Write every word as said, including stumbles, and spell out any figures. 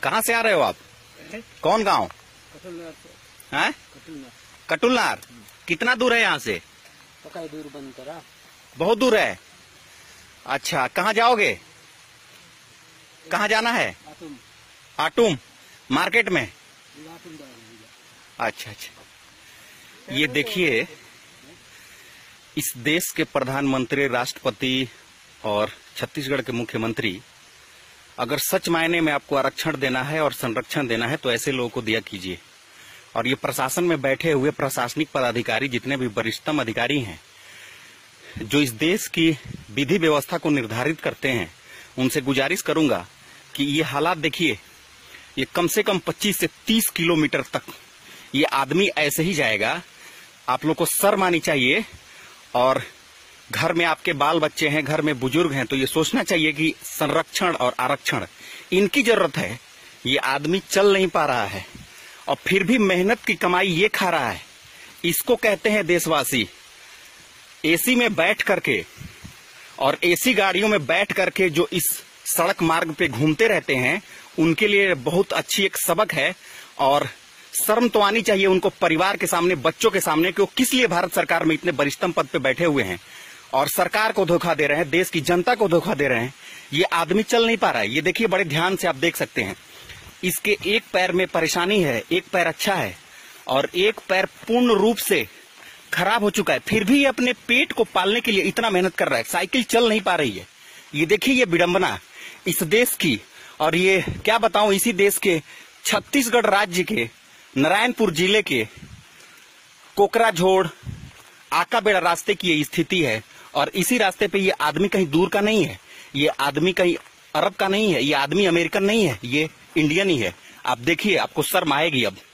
कहाँ से आ रहे हो आप? कौन गांव? कटुलनार से। हैं? कटुलनार। कटुलनार। कितना दूर है यहाँ से? पकाई दूर बंद करा। बहुत दूर है। अच्छा, कहाँ जाओगे? कहाँ जाना है? आटुम। आटुम मार्केट में? आटुम अच्छा अच्छा। ये देखिए, इस देश के प्रधानमंत्री, राष्ट्रपति और छत्तीसगढ़ के मुख्यमंत्री अगर सच मायने में आपको आरक्षण देना है और संरक्षण देना है तो ऐसे लोगों को दिया कीजिए। और ये प्रशासन में बैठे हुए प्रशासनिक पदाधिकारी, जितने भी वरिष्ठतम अधिकारी हैं जो इस देश की विधि व्यवस्था को निर्धारित करते हैं, उनसे गुजारिश करूंगा कि ये हालात देखिए, ये कम से कम पच्चीस से तीस किलोमीटर तक ये आदमी ऐसे ही जाएगा। आप लोग को शर्म आनी चाहिए। और घर में आपके बाल बच्चे हैं, घर में बुजुर्ग हैं, तो ये सोचना चाहिए कि संरक्षण और आरक्षण इनकी जरूरत है। ये आदमी चल नहीं पा रहा है और फिर भी मेहनत की कमाई ये खा रहा है। इसको कहते हैं देशवासी। एसी में बैठ करके और एसी गाड़ियों में बैठ करके जो इस सड़क मार्ग पे घूमते रहते हैं, उनके लिए बहुत अच्छी एक सबक है। और शर्म तो आनी चाहिए उनको परिवार के सामने, बच्चों के सामने, कि वो किस लिए भारत सरकार में इतने वरिष्ठतम पद पे बैठे हुए हैं और सरकार को धोखा दे रहे हैं, देश की जनता को धोखा दे रहे हैं। ये आदमी चल नहीं पा रहा है। ये देखिए, बड़े ध्यान से आप देख सकते हैं, इसके एक पैर में परेशानी है, एक पैर अच्छा है और एक पैर पूर्ण रूप से खराब हो चुका है। फिर भी ये अपने पेट को पालने के लिए इतना मेहनत कर रहा है। साइकिल चल नहीं पा रही है। ये देखिए, ये विडंबना इस देश की। और ये क्या बताऊं, इसी देश के छत्तीसगढ़ राज्य के नारायणपुर जिले के कोकराझोड़ आकाबेड़ा रास्ते की ये स्थिति है। और इसी रास्ते पे ये आदमी कहीं दूर का नहीं है, ये आदमी कहीं अरब का नहीं है, ये आदमी अमेरिकन नहीं है, ये इंडियन ही है। आप देखिए, आपको शर्म आएगी अब।